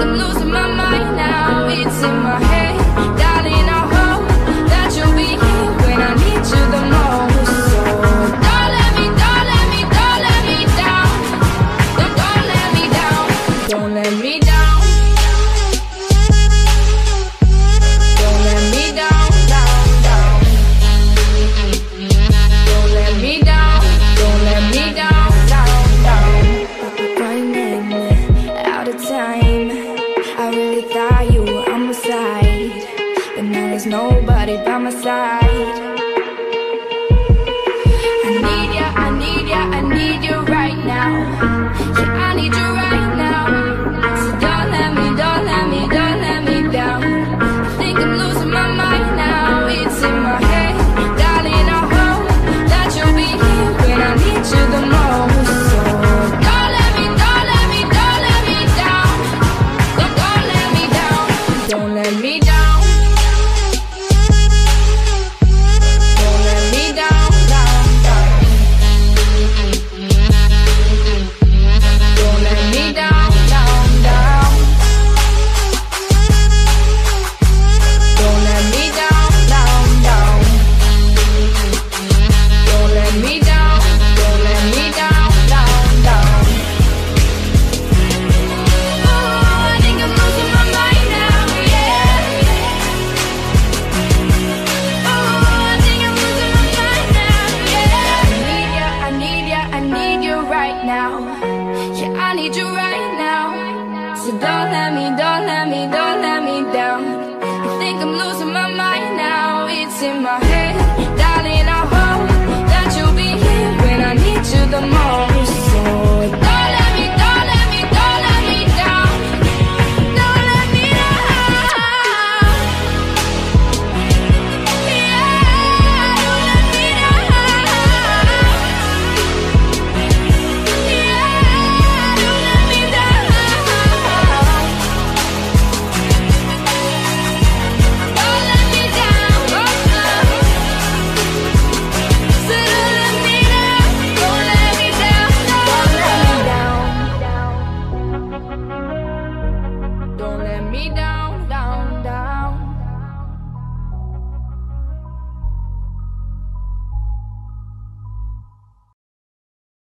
I'm losing my mind now. It's in my head, darling. I hope that you'll be here when I need you the most. So don't let me, don't let me, don't let me down. Don't let me down. Don't let me down. Don't let me down, down, down. Don't let me down. Don't let me down, down, down. Running out of time. I really thought you were on my side, but now there's nobody by my side. I need ya, I need ya, I need you right now. Yeah, I need you right now. So don't let me, don't let me, don't let me down. I think I'm losing my mind now. It's in my head, darling. I hope that you'll be here when I need you the most. So don't let me, don't let me, don't let me down. Don't let me down. Don't let me down. Don't let me down, down, down. Don't let me down, down, down. Don't let me down, down, down. Don't let me down, don't let me down, down, down. Oh, I think I'm losing my mind now, yeah. Oh, I think I'm losing my mind now, yeah. I need ya, I need ya, I need you right now. Yeah, I need you right now. So don't let me, don't let me, don't let me down. I think I'm losing my mind now. It's in my head.